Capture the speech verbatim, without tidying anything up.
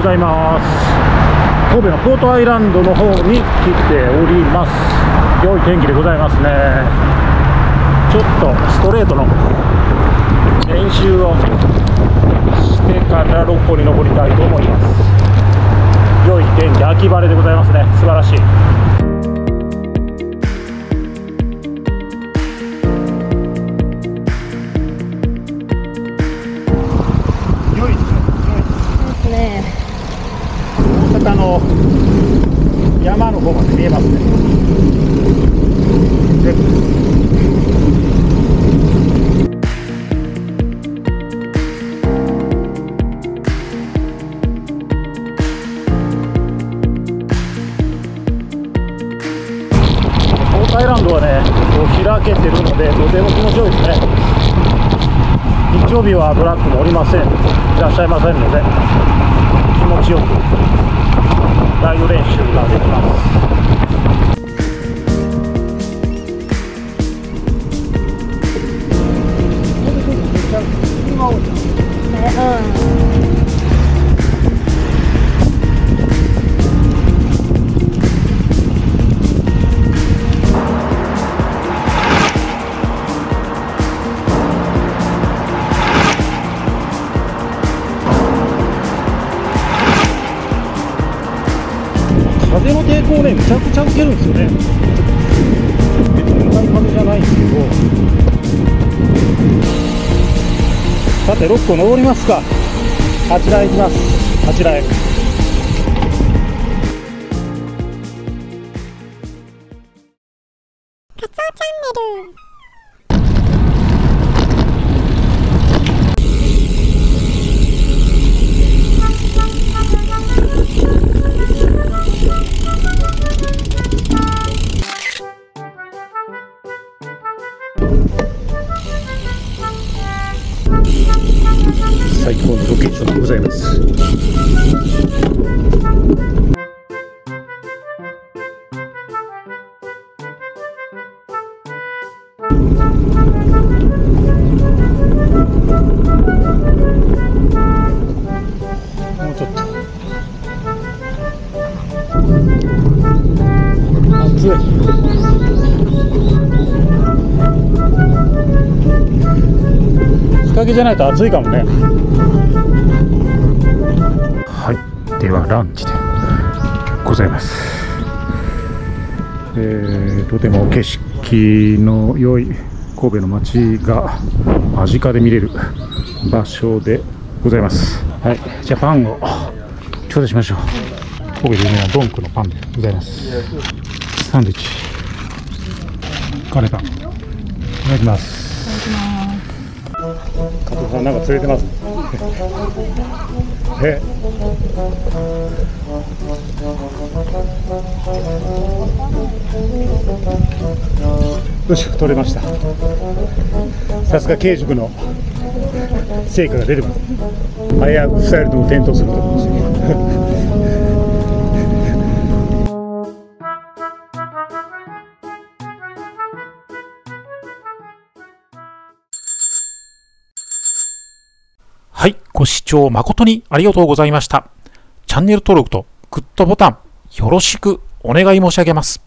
ざいます。神戸のポートアイランドの方に来ております。良い天気でございますね。ちょっとストレートの練習をしてから六甲に登りたいと思います。良い天気、秋晴れでございますね。素晴らしい。良いですね。大阪の山の方まで見えますね。アイランドはね、こう開けてるのでとても気持ちよいですね。日曜日はトラックもおりません、いらっしゃいませんので、気持ちよくライド練習ができます。風の抵抗ね、めちゃくちゃ受けるんですよね。冷たい風じゃないんですけど。さて、ろっこ登りますか。あちらへ行きます。あちらへ。 カツオチャンネル。 最高のロケーションでございます。もうちょっと暑い。日陰じゃないと暑いかもね。はい、ではランチでございます。えー、とても景色の良い神戸の街が間近で見れる場所でございます。はい、じゃあパンを頂戴しましょう。神戸で有名なドンクのパンでございます。サンドイッチ、カレーパン、いただきます。加藤さん、なんか釣れてますね。えよし、取れました。さすが慶塾の成果が出てます。危うく伝えると転倒すると思うんですよ。 はい、ご視聴誠にありがとうございました。チャンネル登録とグッドボタンよろしくお願い申し上げます。